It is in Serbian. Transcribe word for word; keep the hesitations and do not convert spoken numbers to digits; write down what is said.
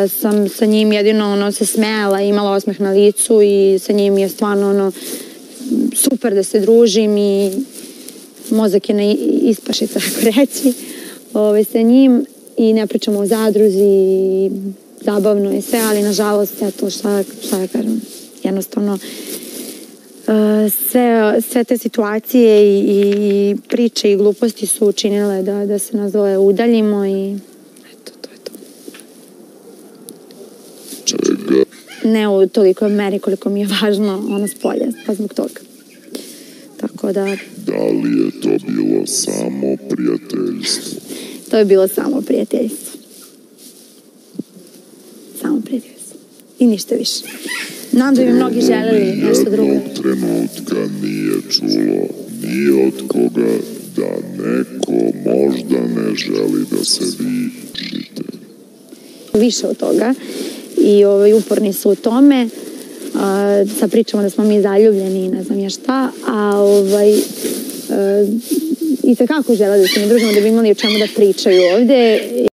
da sam sa njim jedino ono, se smejala, imala osmeh na licu i sa njim je stvarno ono, super da se družim i mozak je na ispaši, tako reći, ove, sa njim i ne pričamo o zadruzi i zabavno je sve, ali nažalost, eto, šta, šta ja kažem, jednostavno sve, sve te situacije i, i priče i gluposti su učinile da, da se nas dvoje udaljimo i eto, to je to. Čega? Ne u toliko meri koliko mi je važno ono s polja, pa zbog toga. Tako da... Da li je to bilo samo prijateljstvo? To je bilo samo prijateljstvo. Samo prijateljstvo. I ništa više. Znam da bi mnogi želeli nešto drugo. Nijednog trenutka nije čulo ni od koga da neko možda ne želi da se vi žite. Više od toga i ovaj, uporni su u tome. A, sad pričamo da smo mi zaljubljeni i ne znam ja šta, a ovaj, a, i tekako žele da se mi družimo da bi imali o čemu da pričaju ovde.